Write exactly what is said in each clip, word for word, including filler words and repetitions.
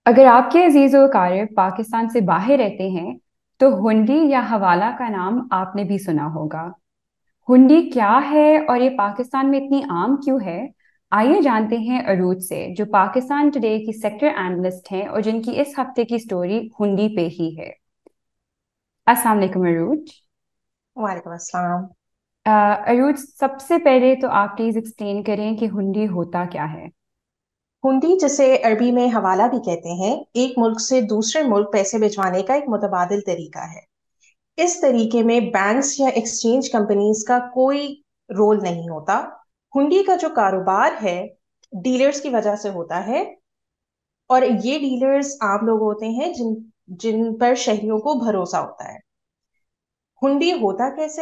अगर आपके अजीज व अकारिब पाकिस्तान से बाहर रहते हैं तो हुंडी या हवाला का नाम आपने भी सुना होगा। हुंडी क्या है और ये पाकिस्तान में इतनी आम क्यों है? आइए जानते हैं अरूज से, जो पाकिस्तान टुडे की सेक्टर एनालिस्ट हैं और जिनकी इस हफ्ते की स्टोरी हुंडी पे ही है। अस्सलाम वालेकुम अरूज। वालेकुम अस्सलाम। अ, अरूज, सबसे पहले तो आप प्लीज एक्सप्लेन करें कि हुंडी होता क्या है। हुंडी, जिसे अरबी में हवाला भी कहते हैं, एक मुल्क से दूसरे मुल्क पैसे भिजवाने का एक मुतबादिल तरीका है। इस तरीके में बैंक्स या एक्सचेंज कंपनीज का कोई रोल नहीं होता। हुंडी का जो कारोबार है, डीलर्स की वजह से होता है। और ये डीलर्स आम लोग होते हैं जिन जिन पर शहरियों को भरोसा होता है। हुंडी होता कैसे?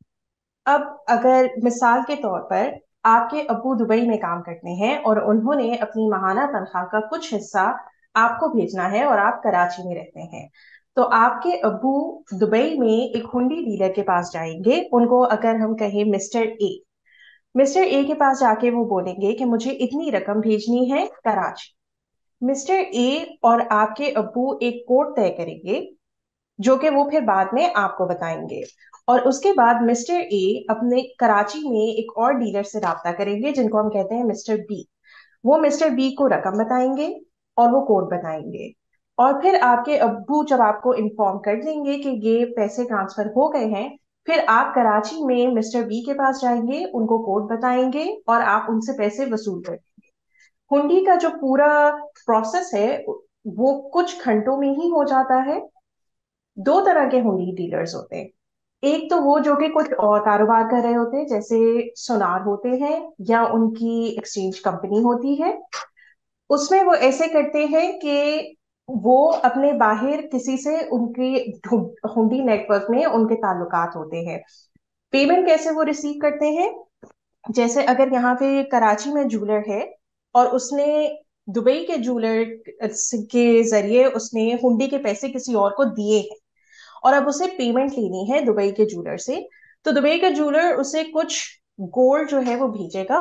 अब अगर मिसाल के तौर पर आपके अब्बू दुबई में काम करते हैं और उन्होंने अपनी माहाना तनख्वाह का कुछ हिस्सा आपको भेजना है और आप कराची में रहते हैं, तो आपके अब्बू दुबई में एक हुंडी डीलर के पास जाएंगे। उनको अगर हम कहें मिस्टर ए, मिस्टर ए के पास जाके वो बोलेंगे कि मुझे इतनी रकम भेजनी है कराची। मिस्टर ए और आपके अब्बू एक कोड तय करेंगे जो कि वो फिर बाद में आपको बताएंगे। और उसके बाद मिस्टर ए अपने कराची में एक और डीलर से राब्ता करेंगे जिनको हम कहते हैं मिस्टर बी। वो मिस्टर बी को रकम बताएंगे और वो कोड बताएंगे। और फिर आपके अब्बू जब आपको इन्फॉर्म कर देंगे कि ये पैसे ट्रांसफर हो गए हैं, फिर आप कराची में मिस्टर बी के पास जाएंगे, उनको कोड बताएंगे और आप उनसे पैसे वसूल कर। हुंडी का जो पूरा प्रोसेस है वो कुछ घंटों में ही हो जाता है। दो तरह के हुंडी डीलर्स होते हैं। एक तो वो जो कि कुछ और कारोबार कर रहे होते हैं, जैसे सोनार होते हैं या उनकी एक्सचेंज कंपनी होती है। उसमें वो ऐसे करते हैं कि वो अपने बाहर किसी से उनके हुंडी नेटवर्क में उनके ताल्लुकात होते हैं। पेमेंट कैसे वो रिसीव करते हैं? जैसे अगर यहाँ पे कराची में जूलर है और उसने दुबई के जूलर के जरिए उसने हुंडी के पैसे किसी और को दिए हैं और अब उसे पेमेंट लेनी है दुबई के जूलर से, तो दुबई का जूलर उसे कुछ गोल्ड जो है वो भेजेगा।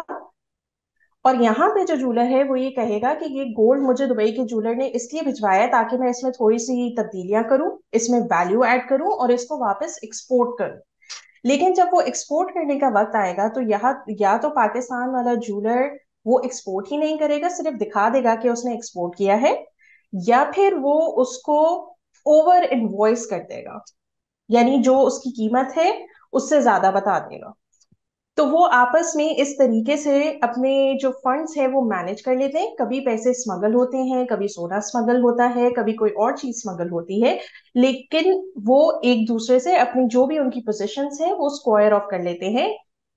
और यहाँ पे जो जूलर है वो ये कहेगा कि ये गोल्ड मुझे दुबई के जूलर ने इसलिए भिजवाया है ताकि मैं इसमें थोड़ी सी तब्दीलियां करूं, इसमें वैल्यू ऐड करूं और इसको वापस एक्सपोर्ट करूं। लेकिन जब वो एक्सपोर्ट करने का वक्त आएगा तो यहाँ या तो पाकिस्तान वाला जूलर वो एक्सपोर्ट ही नहीं करेगा, सिर्फ दिखा देगा कि उसने एक्सपोर्ट किया है, या फिर वो उसको ओवर इनवॉइस कर देगा, यानी जो उसकी कीमत है उससे ज्यादा बता देगा। तो वो आपस में इस तरीके से अपने जो फंड्स है वो मैनेज कर लेते हैं। कभी पैसे स्मगल होते हैं, कभी सोना स्मगल होता है, कभी कोई और चीज स्मगल होती है, लेकिन वो एक दूसरे से अपनी जो भी उनकी पोजीशंस है वो स्क्वायर ऑफ कर लेते हैं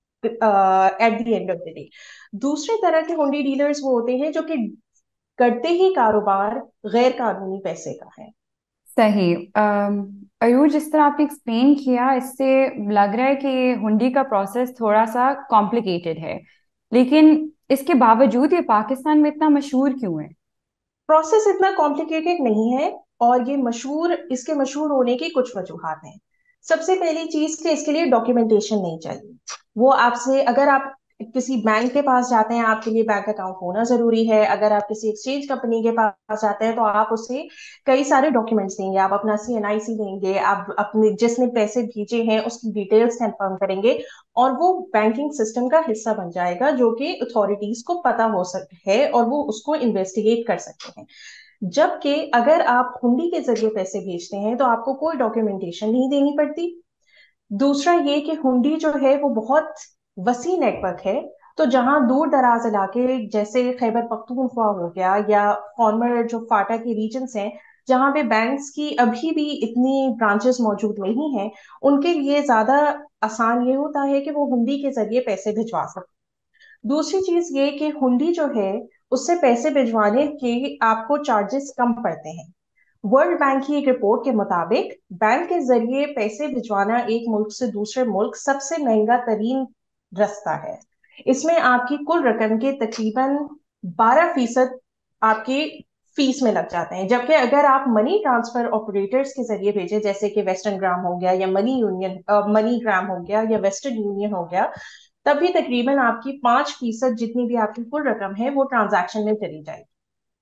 at the end of the day. दूसरे तरह के हुंडी डीलर्स वो होते हैं जो कि करते ही कारोबार गैर कानूनी पैसे का है। सही। अम, अयूर, जिस तरह आपने एक्सप्लेन किया, इससे लग रहा है कि हुंडी का प्रोसेस थोड़ा सा कॉम्प्लिकेटेड है, लेकिन इसके बावजूद ये पाकिस्तान में इतना मशहूर क्यों है? प्रोसेस इतना कॉम्प्लिकेटेड नहीं है और ये मशहूर इसके मशहूर होने की कुछ वजूहात हैं। सबसे पहली चीज कि इसके लिए डॉक्यूमेंटेशन नहीं चाहिए। वो आपसे अगर आप किसी बैंक के पास जाते हैं, आपके लिए बैंक अकाउंट होना जरूरी है। अगर आप किसी एक्सचेंज कंपनी के पास जाते हैं तो आप उससे कई सारे डॉक्यूमेंट्स देंगे, आप अपना सी एन आई सी देंगे, आप अपने जिसने पैसे भेजे हैं उसकी डिटेल्स कंफर्म करेंगे और वो बैंकिंग सिस्टम का हिस्सा बन जाएगा जो कि अथॉरिटीज को पता हो सकता है और वो उसको इन्वेस्टिगेट कर सकते हैं। जबकि अगर आप हुंडी के जरिए पैसे भेजते हैं तो आपको कोई डॉक्यूमेंटेशन नहीं देनी पड़ती। दूसरा ये कि हुंडी जो है वो बहुत वसी नेटवर्क है। तो जहां दूर दराज इलाके जैसे खैबर पख्तूनख्वा हो गया या फॉर्मर जो फाटा के रीजन्स हैं, जहां पे बैंक्स की अभी भी इतनी ब्रांचेस मौजूद नहीं हैं, उनके लिए ज्यादा आसान ये होता है कि वो हुंडी के जरिए पैसे भिजवा सकते। दूसरी चीज ये कि हुंडी जो है उससे पैसे भिजवाने के आपको चार्जेस कम पड़ते हैं। वर्ल्ड बैंक की एक रिपोर्ट के मुताबिक बैंक के जरिए पैसे भिजवाना एक मुल्क से दूसरे मुल्क सबसे महंगा तरीन रास्ता है। इसमें आपकी कुल रकम के तकरीबन बारह फीसद आपकी फीस में लग जाते हैं, जबकि अगर आप मनी ट्रांसफर ऑपरेटर्स के जरिए भेजें, जैसे कि वेस्टर्न ग्राम हो गया या मनी यूनियन मनी ग्राम हो गया या वेस्टर्न यूनियन हो गया, तब भी तकरीबन आपकी पांच फीसद जितनी भी आपकी कुल रकम है वो ट्रांजैक्शन में चली जाएगी।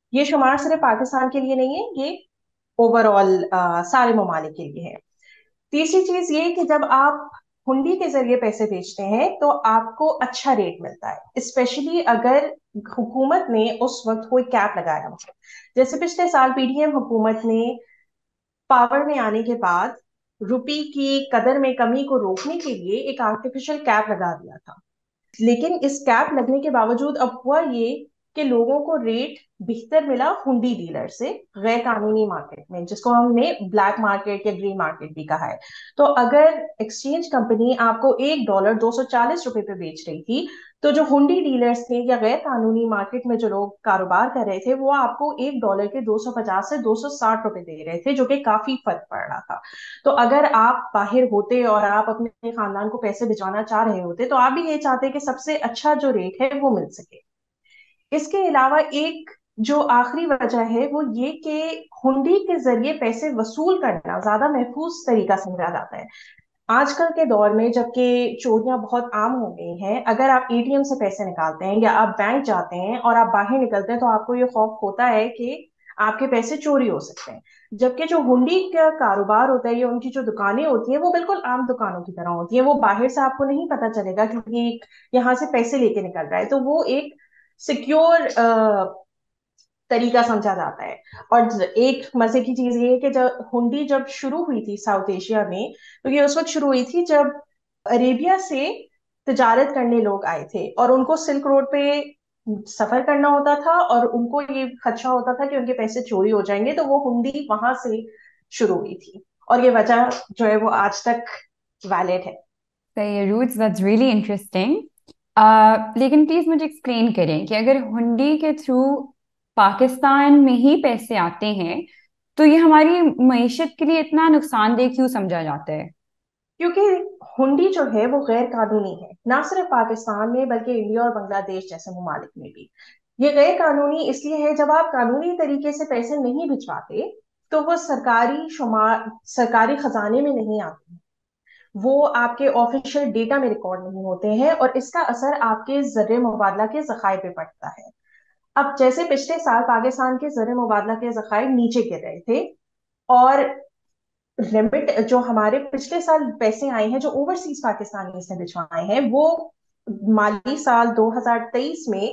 ये शुमार सिर्फ पाकिस्तान के लिए नहीं है, ये ओवरऑल सारे ममालिक के लिए है। तीसरी चीज ये कि जब आप हुंडी के जरिए पैसे भेजते हैं तो आपको अच्छा रेट मिलता है, स्पेशली अगर हुकूमत ने उस वक्त कोई कैप लगाया हो। जैसे पिछले साल पीडीएम हुकूमत ने पावर में आने के बाद रुपी की कदर में कमी को रोकने के लिए एक आर्टिफिशियल कैप लगा दिया था। लेकिन इस कैप लगने के बावजूद अब हुआ ये कि लोगों को रेट बेहतर मिला हुंडी डीलर से, गैर कानूनी मार्केट में, जिसको हमने ब्लैक मार्केट या ग्रीन मार्केट भी कहा है। तो अगर एक्सचेंज कंपनी आपको एक डॉलर दो सौ चालीस रुपए पे बेच रही थी, तो जो हुंडी डीलर्स थे या गैर कानूनी मार्केट में जो लोग कारोबार कर रहे थे, वो आपको एक डॉलर के दो सौ पचास से दो सौ साठ रुपए दे रहे थे, जो कि काफी फर्क पड़ रहा था। तो अगर आप बाहर होते और आप अपने खानदान को पैसे भिजवाना चाह रहे होते, तो आप भी ये चाहते कि सबसे अच्छा जो रेट है वो मिल सके। इसके अलावा एक जो आखिरी वजह है वो ये कि हुंडी के जरिए पैसे वसूल करना ज्यादा महफूज तरीका समझा जाता है। आजकल के दौर में जबकि चोरियां बहुत आम हो गई हैं, अगर आप एटीएम से पैसे निकालते हैं या आप बैंक जाते हैं और आप बाहर निकलते हैं, तो आपको ये खौफ होता है कि आपके पैसे चोरी हो सकते हैं। जबकि जो हुंडी का कारोबार होता है या उनकी जो दुकानें होती हैं वो बिल्कुल आम दुकानों की तरह होती है। वो बाहर से आपको नहीं पता चलेगा क्योंकि यहाँ से पैसे लेके निकल रहा है, तो वो एक सिक्योर तरीका समझा जाता है। और एक मजे की चीज ये है कि जब हुंडी जब शुरू हुई थी साउथ एशिया में, तो ये उस वक्त शुरू हुई थी जब अरेबिया से तिजारत करने लोग आए थे और उनको सिल्क रोड पे सफर करना होता था और उनको ये खदशा होता था कि उनके पैसे चोरी हो जाएंगे, तो वो हुंडी वहां से शुरू हुई थी। और ये वजह जो है वो आज तक वैलिड है। सही है रूट्स, दैट्स रियली इंटरेस्टिंग। लेकिन प्लीज मुझे एक्सप्लेन करें कि अगर हुंडी के थ्रू पाकिस्तान में ही पैसे आते हैं तो ये हमारी मईशत के लिए इतना नुकसानदेह क्यों समझा जाता है? क्योंकि हुंडी जो है वो गैर कानूनी है, ना सिर्फ पाकिस्तान में बल्कि इंडिया और बांग्लादेश जैसे ममालिक में भी। ये गैर कानूनी इसलिए है, जब आप कानूनी तरीके से पैसे नहीं भिजवाते तो वो सरकारी शुमार सरकारी खजाने में नहीं आते, वो आपके ऑफिशियल डेटा में रिकॉर्ड नहीं होते हैं, और इसका असर आपके जरिए मुबादला के जखायर पे पड़ता है। अब जैसे पिछले साल पाकिस्तान के जरिए मुबादला के जखायर नीचे गिर रहे थे, और लिमिट जो हमारे पिछले साल पैसे आए हैं जो ओवरसीज पाकिस्तानी ने भिजवाए हैं, वो माली साल दो हज़ार तेईस में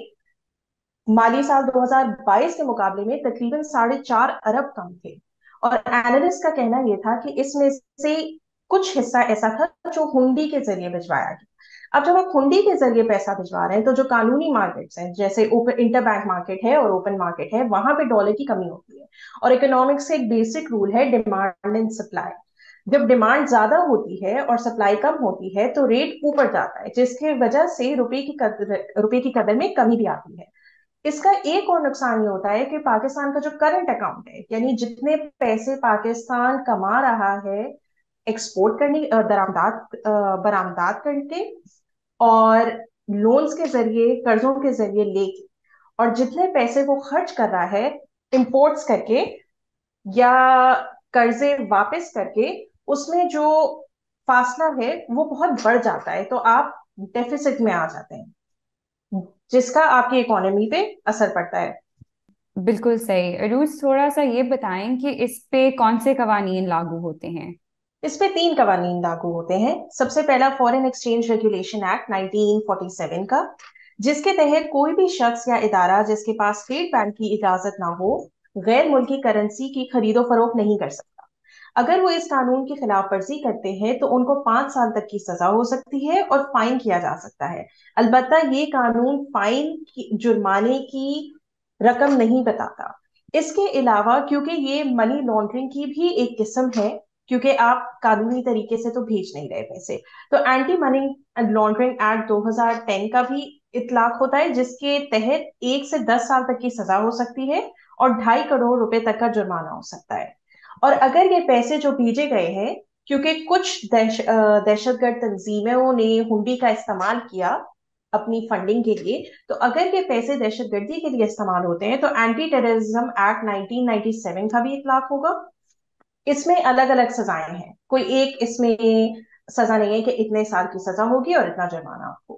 माली साल दो हज़ार बाईस के मुकाबले में तकरीबन साढ़े चार अरब कम थे। और एनालिस्ट का कहना यह था कि इसमें से कुछ हिस्सा ऐसा था जो हुंडी के जरिए भिजवाया गया। अब जब आप हुंडी के जरिए पैसा भिजवा रहे हैं, तो जो कानूनी मार्केट्स हैं जैसे ओपन इंटरबैंक मार्केट है और ओपन मार्केट है, वहां पे डॉलर की कमी होती है। और इकोनॉमिक्स से एक बेसिक रूल है, डिमांड एंड सप्लाई। जब डिमांड ज्यादा होती है और सप्लाई कम होती है तो रेट ऊपर जाता है, जिसकी वजह से रुपए की कदर रुपए की कदर में कमी भी आती है। इसका एक और नुकसान ये होता है कि पाकिस्तान का जो करंट अकाउंट है, यानी जितने पैसे पाकिस्तान कमा रहा है एक्सपोर्ट करने दरामदात बरामदात करके और लोन्स के जरिए कर्जों के जरिए लेके, और जितने पैसे वो खर्च कर रहा है इंपोर्ट्स करके या कर्जे वापस करके, उसमें जो फासला है वो बहुत बढ़ जाता है, तो आप डेफिसिट में आ जाते हैं, जिसका आपकी इकोनॉमी पे असर पड़ता है। बिल्कुल सही रूट्स, थोड़ा सा ये बताएं कि इस पे कौन से कवानीन लागू होते हैं? इस पे तीन कवानीन लागू होते हैं। सबसे पहला foreign exchange regulation act nineteen forty seven का, जिसके तहत कोई भी शख्स या इदारा जिसके पास स्टेट बैंक की इजाजत ना हो, गैर मुल्की करेंसी की खरीदो फरोख्त नहीं कर सकता। अगर वो इस कानून की खिलाफ वर्जी करते हैं तो उनको पांच साल तक की सजा हो सकती है और फाइन किया जा सकता है। अलबत्ता ये कानून फाइन की जुर्माने की रकम नहीं बताता। इसके अलावा क्योंकि ये मनी लॉन्ड्रिंग की भी एक किस्म है, क्योंकि आप कानूनी तरीके से तो भेज नहीं रहे पैसे, तो एंटी मनी लॉन्ड्रिंग एक्ट दो हज़ार दस का भी इतलाक होता है, जिसके तहत एक से दस साल तक की सजा हो सकती है और ढाई करोड़ रुपए तक का जुर्माना हो सकता है। और अगर ये पैसे जो भेजे गए हैं, क्योंकि कुछ दहश दहशतगर्द तंजीमों ने हुंडी का इस्तेमाल किया अपनी फंडिंग के लिए, तो अगर ये पैसे दहशतगर्दी के लिए इस्तेमाल होते हैं तो anti terrorism act nineteen ninety seven का भी इतलाक होगा। इसमें अलग अलग सजाएं हैं, कोई एक इसमें सजा नहीं है कि इतने साल की सजा होगी और इतना जुर्माना होगा।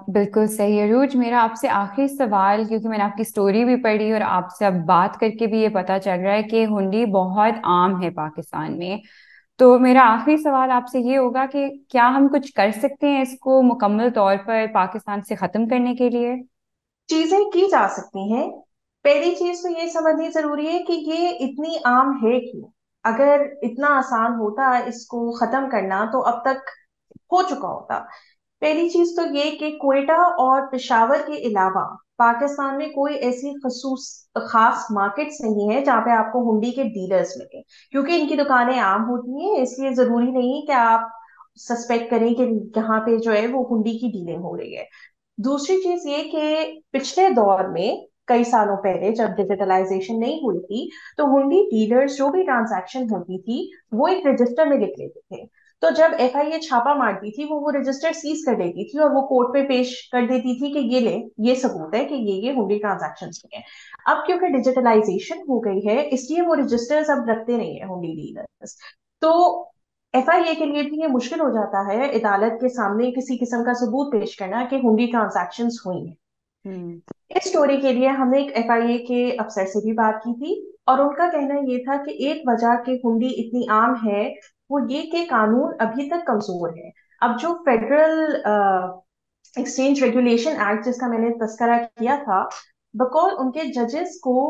बिल्कुल सही है रूज। मेरा आपसे आखिरी सवाल, क्योंकि मैंने आपकी स्टोरी भी पढ़ी और आपसे अब बात करके भी ये पता चल रहा है कि हुंडी बहुत आम है पाकिस्तान में, तो मेरा आखिरी सवाल आपसे ये होगा कि क्या हम कुछ कर सकते हैं इसको मुकम्मल तौर पर पाकिस्तान से ख़त्म करने के लिए? चीजें की जा सकती हैं। पहली चीज तो ये समझनी जरूरी है कि ये इतनी आम है क्यों। अगर इतना आसान होता इसको खत्म करना तो अब तक हो चुका होता। पहली चीज तो ये कि क्वेटा और पेशावर के अलावा पाकिस्तान में कोई ऐसी खसूस खास मार्केट्स नहीं है जहाँ पे आपको हुंडी के डीलर्स मिले, क्योंकि इनकी दुकानें आम होती हैं, इसलिए जरूरी नहीं कि आप सस्पेक्ट करें कि यहाँ पे जो है वो हुंडी की डीलिंग हो रही है। दूसरी चीज ये कि पिछले दौर में कई सालों पहले जब डिजिटलाइजेशन नहीं हुई थी, तो हुंडी डीलर्स जो भी ट्रांजैक्शन होती थी वो एक रजिस्टर में लिख लेते थे। तो जब एफआईए छापा मारती थी वो वो रजिस्टर सीज कर देती थी और वो कोर्ट पे पेश कर देती थी कि ये ले, ये सबूत है कि ये ये हुंडी ट्रांजैक्शन हैं। अब क्योंकि डिजिटलाइजेशन हो गई है इसलिए वो रजिस्टर्स अब रखते नहीं है हुंडी डीलर्स। तो एफआईए के लिए भी ये मुश्किल हो जाता है अदालत के सामने किसी किस्म का सबूत पेश करना कि हुंडी ट्रांजैक्शंस हुई हैं। हम्म। इस स्टोरी के लिए हमने एक एफआईए के अफसर से भी बात की थी और उनका कहना ये था कि एक वजह कि हुंडी इतनी आम है वो ये कि कानून अभी तक कमजोर है। अब जो फेडरल एक्सचेंज रेगुलेशन एक्ट जिसका मैंने तस्करा किया था, बकौल उनके जजेस को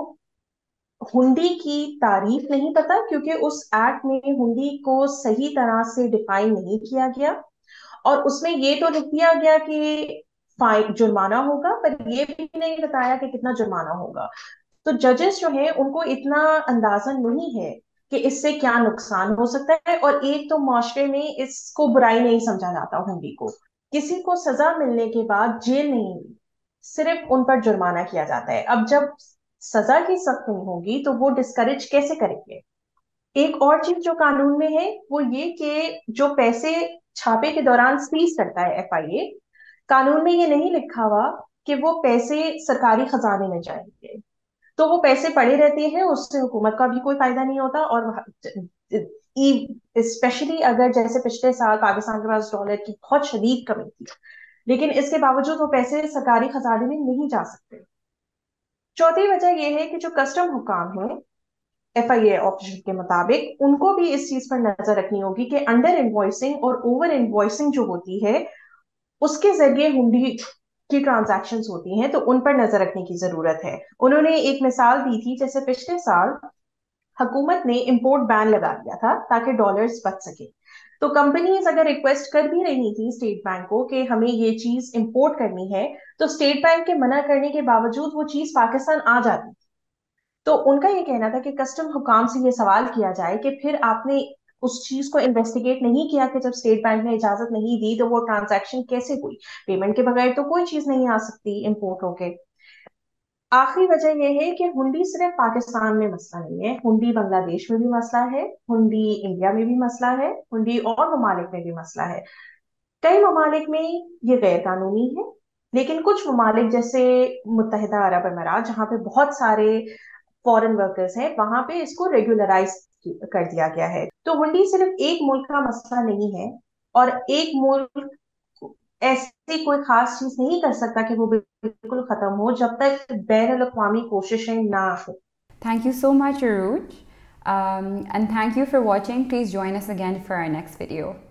हुंडी की तारीफ नहीं पता, क्योंकि उस एक्ट में हुंडी को सही तरह से डिफाइन नहीं किया गया। और उसमें ये तो लिख दिया गया कि फाइन जुर्माना होगा, पर ये भी नहीं बताया कि कितना जुर्माना होगा। तो जजेस जो है उनको इतना अंदाजा नहीं है कि इससे क्या नुकसान हो सकता है। और एक तो माशरे में इसको बुराई नहीं समझा जाता हुंडी को। किसी को सजा मिलने के बाद जेल नहीं हुई, सिर्फ उन पर जुर्माना किया जाता है। अब जब सजा ही सख्त नहीं होगी तो वो डिस्करेज कैसे करेंगे। एक और चीज जो कानून में है वो ये कि जो पैसे छापे के दौरान सीज करता है एफआईए, कानून में ये नहीं लिखा हुआ कि वो पैसे सरकारी खजाने में जाएंगे। तो वो पैसे पड़े रहते हैं, उससे हुकूमत का भी कोई फायदा नहीं होता। और स्पेशली अगर जैसे पिछले साल पाकिस्तान के पास डॉलर की बहुत शदीद कमी थी, लेकिन इसके बावजूद वो पैसे सरकारी खजाने में नहीं जा सकते। चौथी वजह यह है कि जो कस्टम हुकाम है एफआईए ऑफिसर के मुताबिक उनको भी इस चीज पर नजर रखनी होगी कि अंडर इन्वॉइसिंग और ओवर इन्वॉइसिंग जो होती है उसके जरिए हुंडी की ट्रांजैक्शंस होती हैं, तो उन पर नजर रखने की जरूरत है। उन्होंने एक मिसाल दी थी, जैसे पिछले साल हुकूमत ने इंपोर्ट बैन लगा दिया था ताकि डॉलर्स बच सके। तो कंपनीज अगर रिक्वेस्ट कर भी रही थी स्टेट बैंक को कि हमें ये चीज इंपोर्ट करनी है, तो स्टेट बैंक के मना करने के बावजूद वो चीज पाकिस्तान आ जाती। तो उनका ये कहना था कि कस्टम हुकाम से ये सवाल किया जाए कि फिर आपने उस चीज को इन्वेस्टिगेट नहीं किया कि जब स्टेट बैंक ने इजाजत नहीं दी तो वो ट्रांजैक्शन कैसे हुई। पेमेंट के बगैर तो कोई चीज नहीं आ सकती इंपोर्ट होके। आखिरी वजह यह है कि हुंडी सिर्फ पाकिस्तान में मसला नहीं है, हुंडी बांग्लादेश में भी मसला है, हुंडी इंडिया में भी मसला है, हुंडी और ममालिक में भी मसला है। कई ममालिक में ये गैर कानूनी है, लेकिन कुछ ममालिक जैसे मुत्तहिदा अरब अमीरात जहाँ पे बहुत सारे फॉरेन वर्कर्स हैं वहां पे इसको रेगुलराइज कर दिया गया है। तो हुंडी सिर्फ एक मुल्क का मसला नहीं है, और एक मुल्क ऐसी कोई खास चीज नहीं कर सकता कि वो बिल्कुल खत्म हो जब तक बैन अवी कोशिशें ना हो। Thank you so much, Aruj. Um, and thank you for watching. Please join us again for our next video.